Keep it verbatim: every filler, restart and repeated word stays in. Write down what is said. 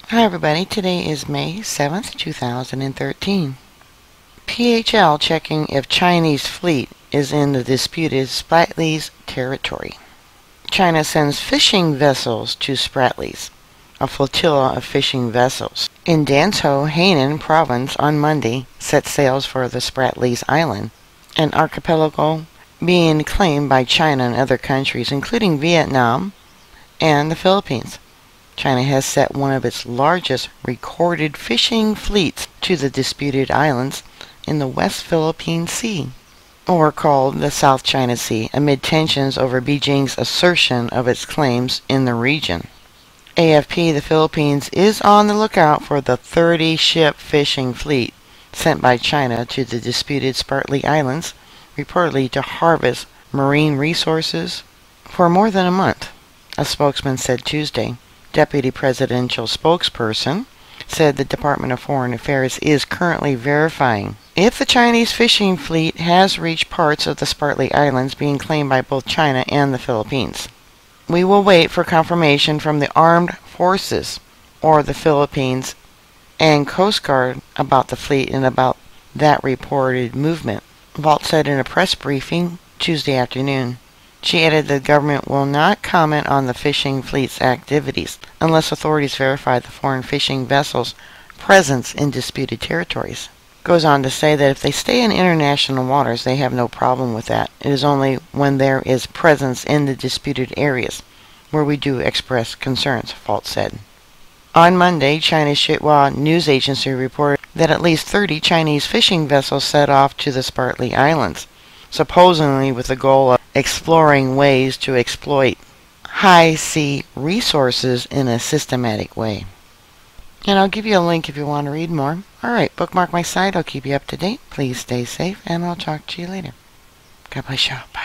Hi everybody, today is May seventh, two thousand thirteen. P H L checking if Chinese fleet is in the disputed Spratlys territory. China sends fishing vessels to Spratlys, a flotilla of fishing vessels in Danzhou, Hainan province on Monday set sails for the Spratlys Island, an archipelago being claimed by China and other countries including Vietnam and the Philippines. China has set one of its largest recorded fishing fleets to the disputed islands in the West Philippine Sea, or called the South China Sea, amid tensions over Beijing's assertion of its claims in the region. A F P, the Philippines, is on the lookout for the thirty-ship fishing fleet sent by China to the disputed Spratlys Islands, reportedly to harvest marine resources for more than a month, a spokesman said Tuesday. Deputy Presidential Spokesperson said the Department of Foreign Affairs is currently verifying if the Chinese fishing fleet has reached parts of the Spratlys Islands being claimed by both China and the Philippines. We will wait for confirmation from the armed forces or the Philippines and Coast Guard about the fleet and about that reported movement, Vault said in a press briefing Tuesday afternoon. She added the government will not comment on the fishing fleet's activities unless authorities verify the foreign fishing vessels' presence in disputed territories. Goes on to say that if they stay in international waters, they have no problem with that. It is only when there is presence in the disputed areas where we do express concerns, Vault said. On Monday, China's Xinhua news agency reported that at least thirty Chinese fishing vessels set off to the Spratlys Islands, supposedly with the goal of exploring ways to exploit high sea resources in a systematic way. And I'll give you a link if you want to read more. Alright, bookmark my site. I'll keep you up to date. Please stay safe, and I'll talk to you later. God bless you.